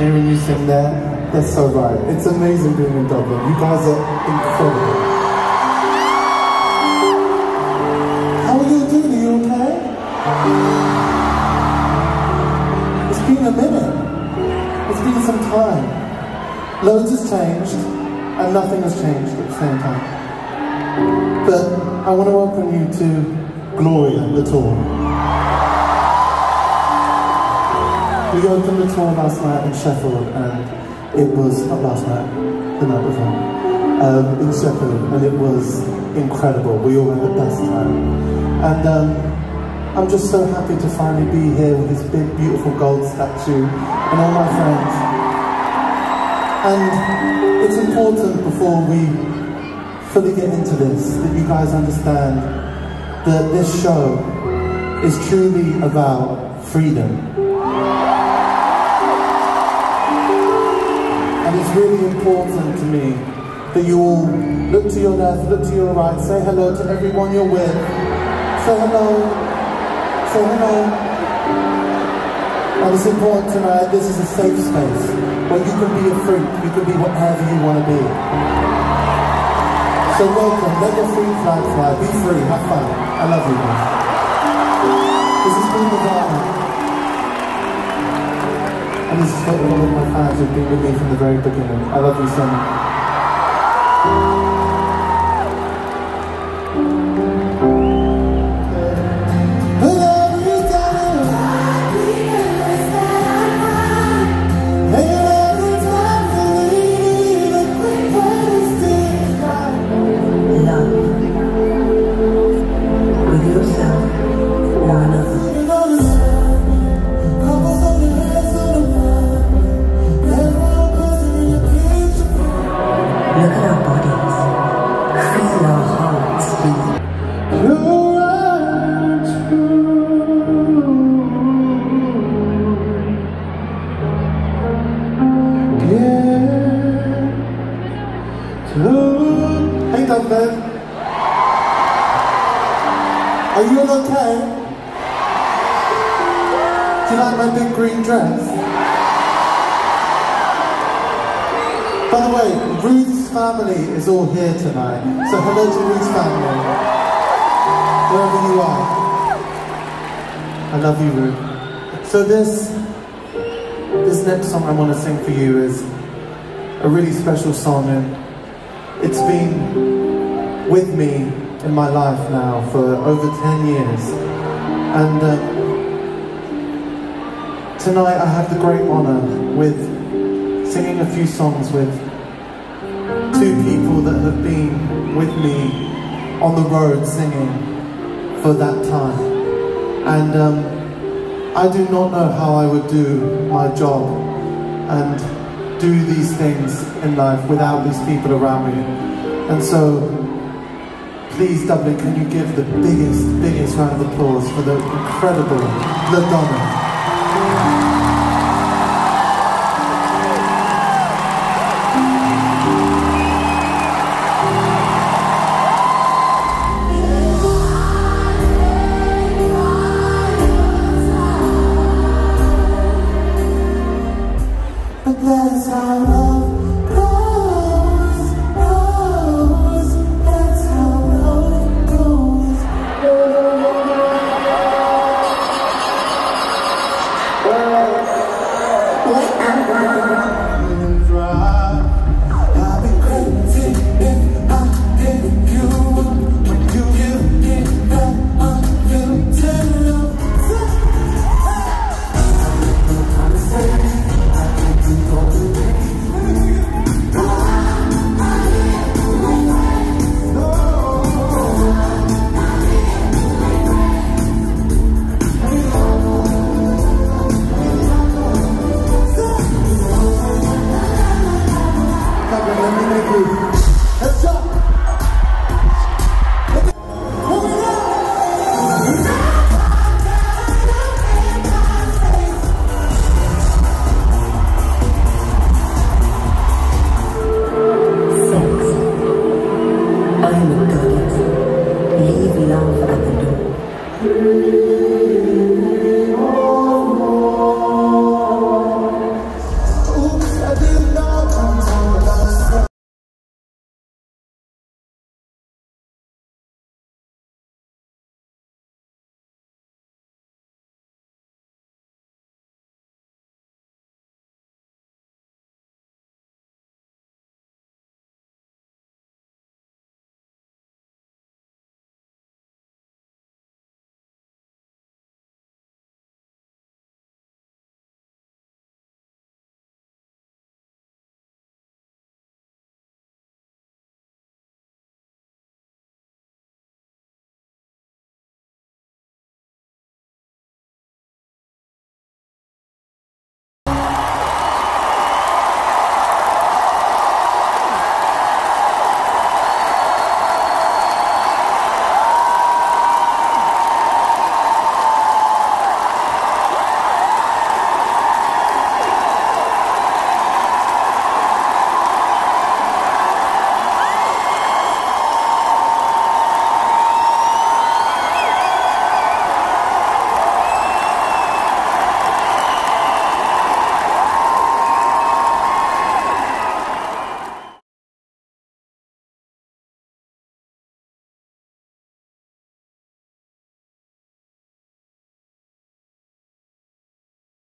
hearing you sing there, that's so right. It's amazing being in Dublin. You guys are incredible. How are you doing? Are you okay? It's been a minute. It's been some time. Loads has changed, and nothing has changed at the same time. But I want to welcome you to Gloria, the tour. We opened the tour last night in Sheffield, and it was, not last night, the night before, in Sheffield, and it was incredible. We all had the best time. And I'm just so happy to finally be here with this big, beautiful gold statue and all my friends. And it's important before we fully get into this that you guys understand that this show is truly about freedom. And it's really important to me that you all look to your left, look to your right, say hello to everyone you're with. Say hello. Say hello. And it's important tonight, this is a safe space where you can be a freak, you can be whatever you want to be. So welcome, let your free flag fly, be free, have fun. I love you guys. This has been Nirvana. And this is for all of my fans who've been with me from the very beginning. I love you so much. Hey Dublin, are you all okay? Do you like my big green dress? By the way, Ruth's family is all here tonight, so hello to Ruth's family, wherever you are. I love you, Ruth. So this next song I want to sing for you is a really special song, and it's been with me in my life now for over 10 years. And tonight I have the great honor with singing a few songs with two people that have been with me on the road singing for that time. And I do not know how I would do my job and do these things in life without these people around me. And so, please Dublin, can you give the biggest round of applause for the incredible LaDonna. That's how love goes, that's how love goes. I'd be crazy if I gave you when you give me that unlimited love. I'm saying let me make you